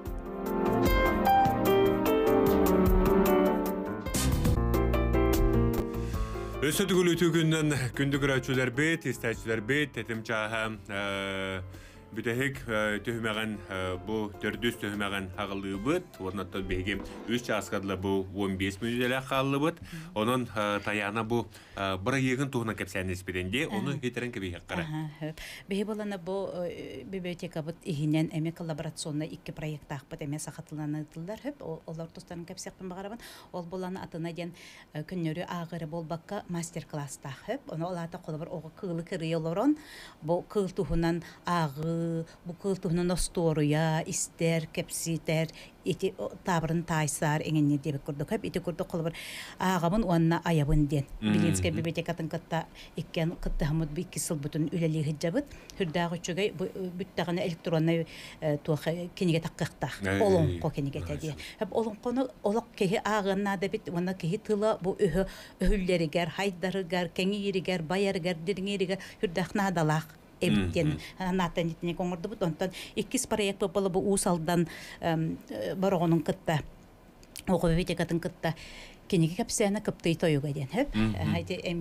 Өсі түгілі түгіннен күндік өрәтшілер бет, істәтшілер бет, тетім чаға бүтәхік түхімәған бұл түрдіс түхімәған ағылығы бұд. Орнаттан бейгім 3 асқадылы бұл 15 мүнделі қалылы бұд. Оның таяна бұл бір егін тұғына кәпсәні іспеденде, оны етерін кәбей қаққара. Бейі боланы бұл библиотека бұд егінен әме коллаборационна 2 проект ақпыд әме сақатыланы ұтылдар. Олар тұстарын кәпсәқпен бағарабын. Ол боланы атына ден күннері ағыры бол баққа мастер-класс тақып. Оны олата қолы бір оғы қылы кірі олырын. Бұл қыл тұғынан ағы bu kıltığının ostoruya, ister, kepsiter, iti tabrın taysar, engenni diye kurduk. Hep iti kurduk kolu bir ağamın onunla ayabın den. Bilinske bibliotekatın kıtta ikken kıtta hamud bir 2 yıl bütün üleli hicabıt. Hürdağı üçüge büttağına elektronla kenige takkıqtaq. Olun ko kenige tedi. Hep olun konu olak kehi ağına da bit, ona kehi tıla bu öhülleri ger, haydarı ger, kengiri ger, bayarı ger, diringiri ger, hürdağına dalaq. Ebitten natan itine koңорду бут онтан 2 проект попалы бу усалдан барогонун кытта ого библиотекатын кытта кенеге капсана кыптай тоюга ден хеп хайти эме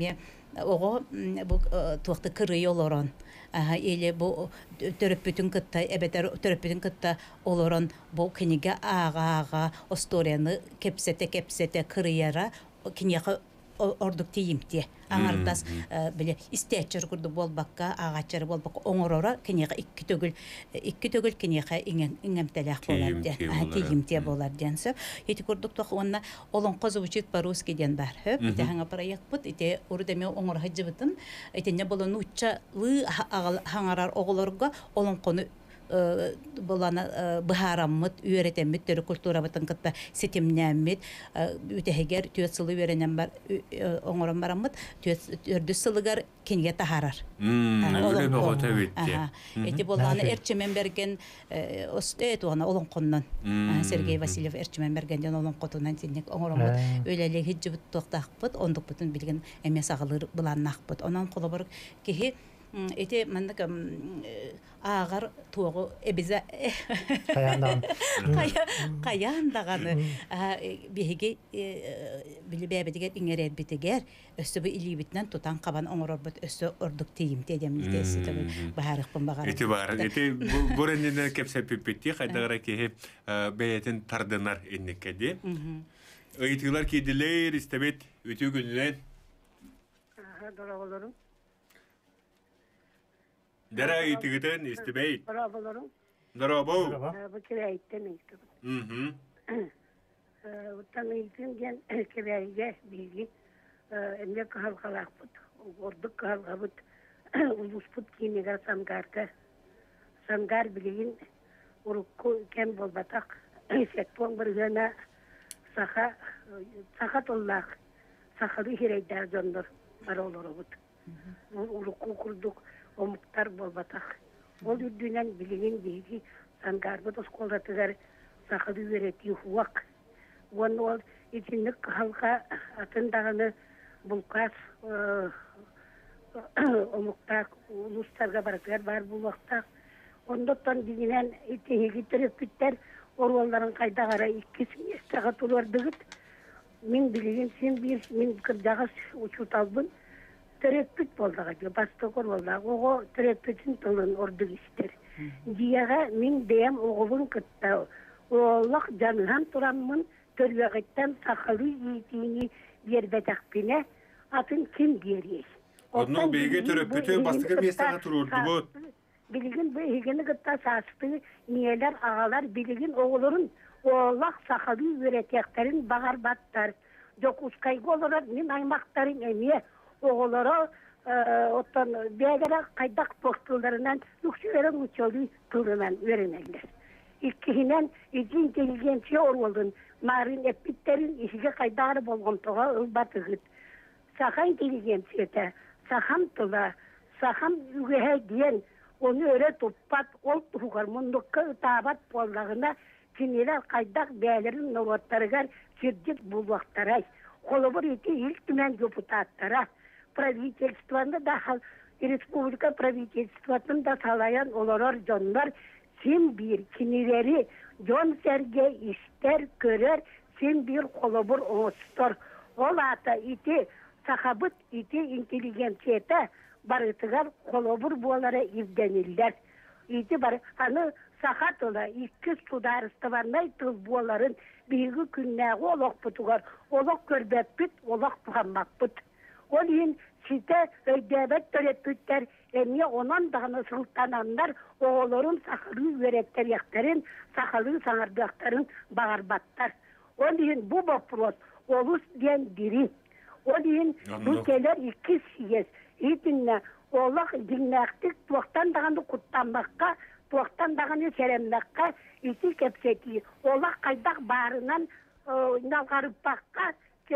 Ogo bu tuakta kırıyor oloron. Ele bu töröpütün kıtta ebeter töröpütün kıtta oloron bu kiniga ağa o story'ni kepsete kırıyara kiniga orduk tiyimti. Anardas bile isteçer kurdu bol bakka ağaçları bol bakka oңорора kiniga iki tögül kiniga ingem-telах болар ден. Тiyimti болар денсеп. Ети курдук тох онна олон козу учит по-русски ден бар. Хөп, ите ханга проект бут, ите урдеме оңор хаҗыбытын, ите не болон учча вы хаңарар оголорга олон кону булана бахараммыт үйрәтәммит төрө культура бытын кытта сетемнәммит үтәһегәр төсылы үйрәнәм бар оңорам бараммыт төрдү сылыгар кенге тахарар. Öyle bir tabitti. Эти буланы эрчемен берген остет уна олон коннан. Сергей Васильев эрчемен бергенден олон котунан тинник оңоромут өлеле хиҗибит токтакпыт, ондук бутун билген эмес агылыр буланнакпыт. Онан колобор кихи эти мандык агар тугу эбизе каяндаганы биһиги билибебедигер иңерер битигер өссө бу илибитнен тутан кабан оңорорбут өссө ордук тиим тедемлитеси табы баарыкпын багар эти бар эти борендине кепсе пиппити кайдагара ки бейтин тардынар эннекеди ыйтылар кидилер истебет өтө күнүнөн дороголорум Dara itigiten istibeyt. Bravolarım. Bravo. Bu kirayette mi? Utan eğitim gen kirayge bilgi. Emre halkalakput. Orduk halkabut. Ulusput kimiga samgarka. Samgar bilgin. Urukku kem bolbatak. Sekpon birgana sahatullah. Sahalı hireyder jondur. Arolorobut. Urukku kurduk. O muhtar bolbatak. Ol ürdünen bilgin bilgi sangarbı da skolatıgar sakıdı vereti huvak. Onun ol içinlik halka atındağını bulkas o muhtar uluslarga baraklar var bu vakta. Ondan bilginen itihigi terepütler orvalların kaydağara ikkisini sakat olardıgıt. Min bilgin sen bir min kırdağız uçut albın. Terepüt boldaga diyor, bastokor boldaga. Oğo terepütün tolun orduk ister. Diyaga min deyem oğulun kıtta. Oğlak canıhan turamın törveğitten sakalı yiydiğini bir bedakpine atın kim diyeriyiz. Onun bilgi terepütü bastıkı bir sağa tururdu bu. Bilgin bu higini kıtta sastı. Niyeler ağalar bilgin oğulların oğlak sakalı üreteklerin bağır battar. Yok uskaygı olarak min aymakların emiye. Oğulları otan beygara kaydak postullarından yükselen uçolu kılından öğrenirler. İkihinen inteligensiya orwaldın. Marin epitlerin işige kaydarı bolğun toğa ılbatıgıt. Saha intelligensiyete, saham tola, saham ügehe diyen onu öyle toppat, ol tuğar mundukka ıtabat bollağına kiniler kaydak beylerin novatlarıgar sircik bulvaktaray. Kolobur eti ilk tümen deputatlara. Правительствоны да республика правительствосын да салаян олорор жондар сен бир кинилери жон серге истер көрөр сен бир колобур оңостор ол ата ити сахабыт ити интеллигенцията барытыгар колобур буолара ирдениллер ити бар аны сахатыла икки сударыстыбарнай тыл буоларын биги күннәгы олокпутугар олок көрбөппүт олок туганмакпыт Ol yin site ödebet töretpütler emiye onan dağını sultananlar oğulların sakalı veretler yaktarın sakalı sanardakların bağırbatlar. Ol yin bu bopros olus diyen diri. Ol yin bu keler iki siyez. İtinle oğlak dinlektik tuaktan dağını kutlanmakka tuaktan dağını seremlekka iti kepseti. Oğlak kaydak bağrından nalgarıp bakka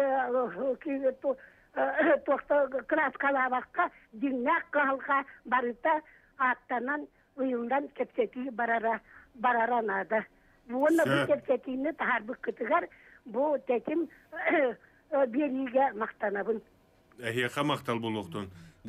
tohta kraskalavakka dinnak kalka barita attanan uyundan kepseti bararanada. Bunu bu kepsetini taharbı kıtıgar bu tekim biriyle maktanabın. Ehiye maktal buluktun.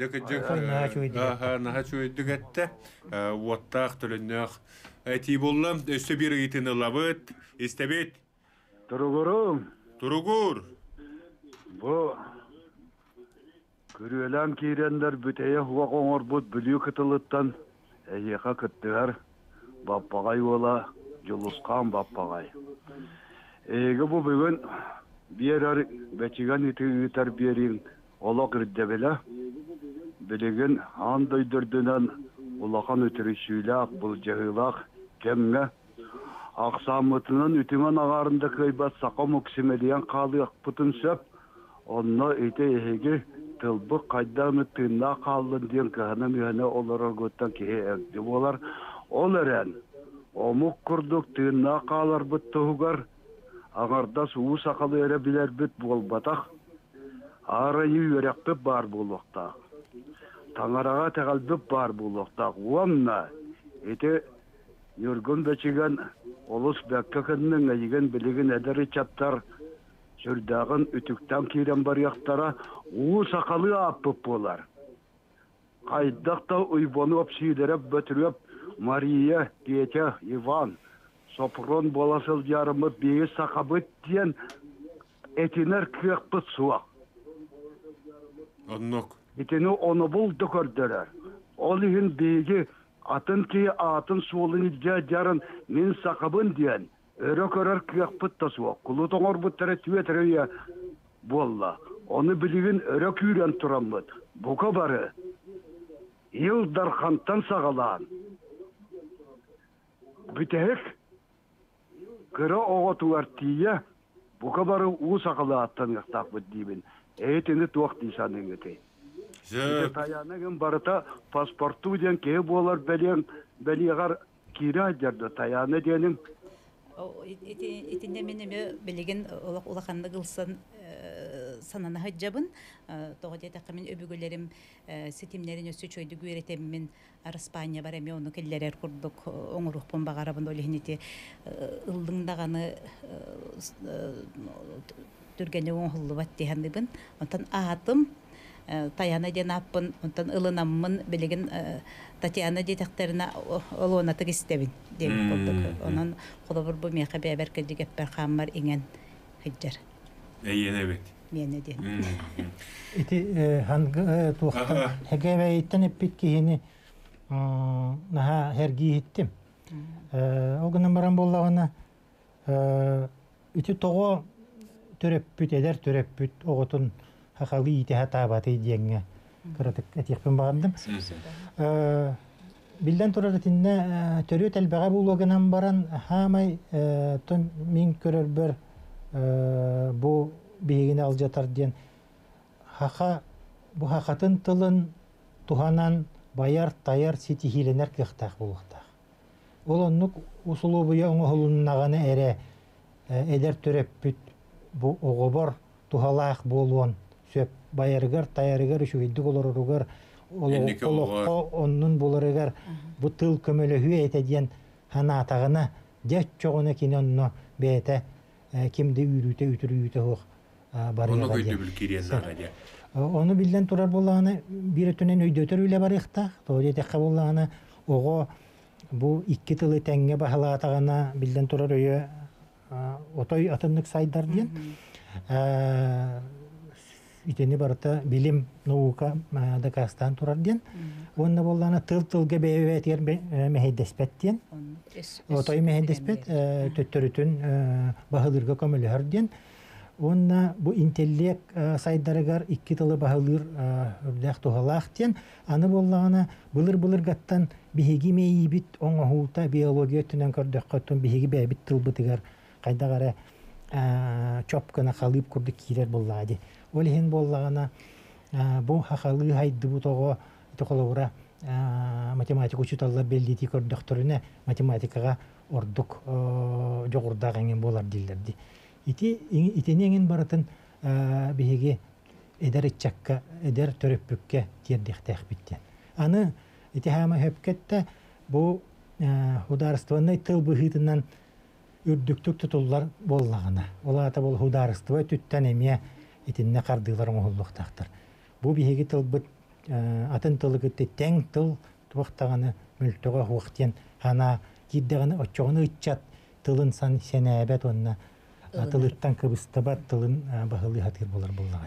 Naha çöydügette vattaq tölünnek eti bollam üstü bir itin ılabıt istebet. Turugurum. Turugur. Bu Күрүлән киренлер бүтәйе хуа коңор бут бүлүү кытылыттан әйеқа кыттыгар баппагай ола жолускан баппагай. Эйге бу бүгүн биерар бәчиган итер берин ола кирдебеле билеген андай дөрдөнөн улахан өтөрүшүлак бул жагылак кемге аксамытынан үтүмөн агарында кыйбат сакам оксимедиан калык путун сөп онно ите эге тылбы кайданы тынна калдын ден каны мыйна олар готтан кие болар оларен омук курдук тынна калар буттугар агарда суу сакалы эре билер бит болбатак арайы юректе бар болукта таңарага тегалды бар болукта уамна ите юргун бечиген олус бәккәкеннең әйген билеген әдәре чаптар Шөрдағын үтіктен кейрен бар яқтара уы сақалы апып болар. Қайдақта ұйбоны өпсейдеріп бөтіріп Мария, Петя, Иван, Сопрон боласыл жарымы бейі сақабыт ден әтінер күйекпіт суақ. Оннок. Етіні оны бұлды көрдірер. Ол үйін бейге атын кей атын суылын жарын мен сақабын ден. Өрө көрөр күйекпіт тасуақ. Құлы тоңыр бұттары түйетірі болла. Оны білігін өрө күйрен тұрамыд. Бұқа бары. Илдар қанттан сағалан. Бүтек. Кірі оғатуар тие. Бұқа бары ұғы сағала аттан ұқтақ бұд дейбін. Әйтіні туақ дейсанын өте. Таянығын барыта паспорту ден кей болар бәлеғар кире әдерді. Таяны денің Итинде менеме билеген улаханды кылсын санана хаджабын тоғыда тақымен өбүгөлерим сетимнерин өсү чойду гүйретемин Испания бар эми ону келлерер курдук оңурукпун багарабын олехинити ылдыңдаганы түргене оңхуллу бат дегендибин онтан атым Таяна ден аппын, онтан ылынаммын билеген Татьяна детектерина олуонаты кистебин дейін болдық. Онан қолабыр бұл меқа бәбәр кәдігіп бір қамар еңен хыджар. Әйене бет. Мене дейін. Ити ханғы туақта әгәбә еттен әппет кейіні наға әргі еттім. Оғынан баран болағына үті тоғы төреппіт, әдер төреппіт оғытын хақалы ите хатабаты дейінге кіратық әтекпен бағандым. Билден тұрар етінне төрі тәлбәға болуғынан баран хамай тон мен көрір бір бұл бейгіне алжатар дейін. Бұл хақатын тылын туханан баяр таяр сети хиленер кіқтақ болуқтақ. Ол оннық ұсылу бұя оңы ғылыннағаны әрі әдер төреппіт бұл оғыбар тухалақ болуын сөп байыргар, таярыгар, үшігейдік оларыгар, олыққа онның боларыгар, бұ тыл көмөлі хүй әйтеден хана атағына дәт жоғына кені онны бәйті кемді үйрүйті, үтірүйті хоқ барыға ден. Оны білден тұрар болағына бір өтінен өйдөтір үйлі барықта, тоғыд етеққа болағына оғы бұ 2 тылы тәңге бағала атағына білден тұрар өйі отой атынлық сайдар ден. Итени барыта билим наука Дагестан турар ден. Онна боллана тыл-тылга бәйбәтер мәһәддеспет ден. Отой мәһәддеспет төттөрүтүн баһылырга көмөлөр ден. Онна бу интеллект сайдарыгар 2 тылы баһылыр үрдәк тухалак ден. Аны боллана былыр гаттан биһиги мейбит оңохута биология түнен көрдөк каттан биһиги бәйбит тылбытыгар кайдагара чопкана халып курдук кирер боллады. Олхин боллағана бұл хақалы хайды бұтоғы тұқылығыра математика учуталла белдеті көрдіқтіріне математикаға ордық жоғырдағанген болар дейлерді. Итенеңін барытын бейге эдер итчакка, эдер төрөппүкке тердіқтәқ біттен. Аны итихама хөпкетті бұл хударыстыванной тыл бұхитынан үрдіктік тұтылар боллағана. Олата бұл хударыстыва түттен емия итинне кардылар оңоллуктактар. Бу биһиги тыл бит атын тылы гытты тең тыл туактаганы мөлтөгө хуактен хана киддеганы очогуны иччат тылын сан сенебет онна атылыттан кыбыстабат тылын бахылы хатыр болар боллагати.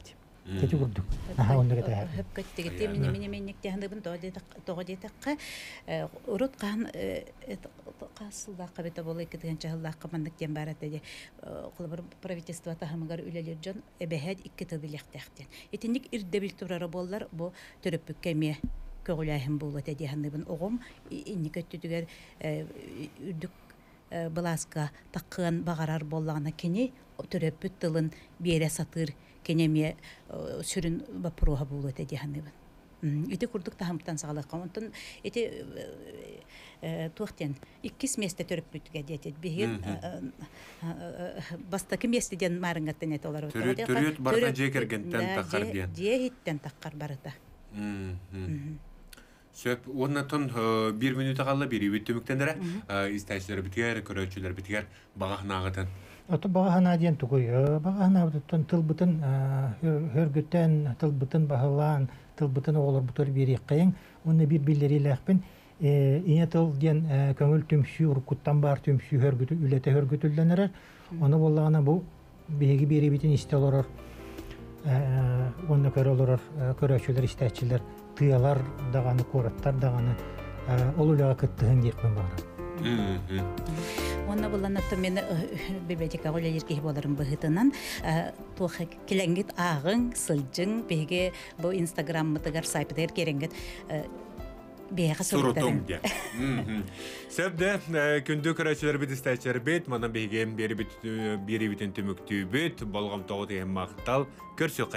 Кети курдук. Аха онда кете. Хөп көттегете мини хандыбын тоға детаққа урут қан қасылдаққа бета болы кеткен чахылдаққа мандық ден барат деде қолыбыр правительство тахамыгар үлелер жон эбәһәд 2 тылды лехтәхтен. Етіндік ирдебіл турары боллар бұл төрөппік кәме көғіләхім болы деде хандыбын оғым инні көттүдігер үрдік Баласка таққан бағарар боллағына кене төрөппүт тылын бере сатыр кенеме сүрін бапыруға болу өте дегенебін. Ити курдук тахамтан сағалаққа. Онтын ити туақтен 2 месте төрөппүтіге детет. Бейін бастакы местеден марыңғаттан ет олар. Төрөт барда жекергентен таққар дейін. Жехиттен таққар барыда. Сөп, оннатон 1 минута қалла бері өттіміктендері, истәшілер бітігер, көрөтшілер бітігер, бағақ нағытын. Ото бағана диен тугуй. Бағана бутун тылбытын хөргөтен, тылбытын бағалан, тылбытын оғылар бутыр берек қайын. Оны бір білдері ләқпін. Ине тыл диен көңіл түмші, ұрқыттан бар түмші үлеті хөргөтілденерер. Оны болағана бұл бейгі бері бітін істе оларар. Оны көрі оларар, көрөтшілер, истәшілер. Тыялар дағаны, кораттар дағаны олуляға кыттығын дейкпен бағырам. Онна болан атты мені библиотека оля еркеге боларым бұғытынан туғы келенгет ағың, сылжың, беге бұл инстаграммытығар сайпыдығыр керенгет бейға сұрытым де. Сөпді, күнді көрәтшілер біт істәтшілер бет, манан бейгем бері бітін түмікті бет, болғам тоғы деген мақтал, көрсі